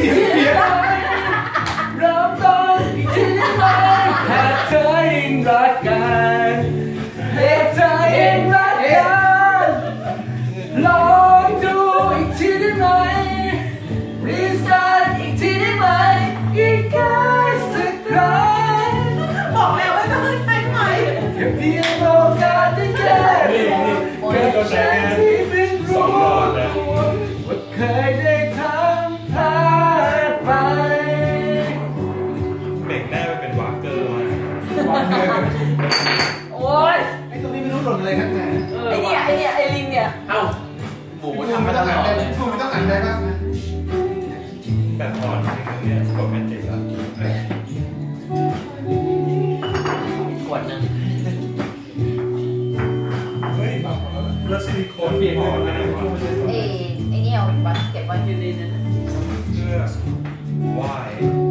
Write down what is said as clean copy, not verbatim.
ทีเริ่มต้นอีกทีได้ไหมหากเธอยิ่งรักกันหากเธอยิ่งรักกันลองดูอีกทีได้ไหมรีสตาร์ทอีกทีได้ไหมอีกแค่สักครั้งบอกแล้วว่าจะใช้ไหมแค่เพียงโอกาสได้แค่ก็ใช้ที่เป็นรู้ว่าเคยได้ทำพลาดไปเบรกได้เป็นวากเกอร์มาโอ้ยไอ้ตรงนี้ไม่รู้หล่นอะไรนักหนาไอ้เนี่ยไอ้ลิงเนี่ยเอ้าหมูทำมาตลอดเลยหมูไม่ต้องหันได้บ้างแบบอ่อนเนี่ยกดเป็นเจ็บแล้วขวดนึงเฮ้ยแล้วซิลิโคนเปลี่ยนก่อนนะวะไอ้เนี่ยเอาเก็บไว้อยู่ในนั้นเพื่อ why